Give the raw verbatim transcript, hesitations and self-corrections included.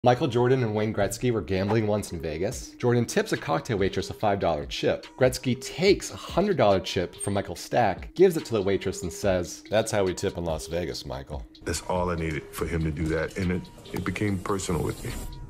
Michael Jordan and Wayne Gretzky were gambling once in Vegas. Jordan tips a cocktail waitress a five dollar chip. Gretzky takes a one hundred dollar chip from Michael's stack, gives it to the waitress and says, "That's how we tip in Las Vegas, Michael." That's all I needed for him to do that, and it, it became personal with me.